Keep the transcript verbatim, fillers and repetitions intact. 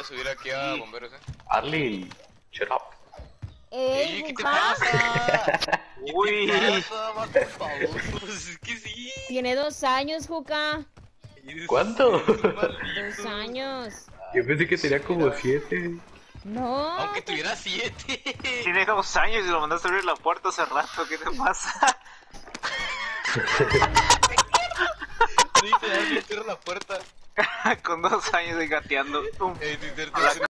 a subir aquí a bomberos, eh. Arlie, shut up. Ey, ¿qué te Juca. pasa? Uy. ¿Qué te pasa, vato baboso? Es que sí. Tiene dos años, Juca. ¿Cuánto? Dos años. Yo pensé que tenía como siete. No. Aunque tuviera siete. Tiene dos años y lo mandaste a abrir la puerta hace rato, ¿qué te pasa? Sí, te das la puerta. Con dos años de gateando. Tum. Ey, te- te- te-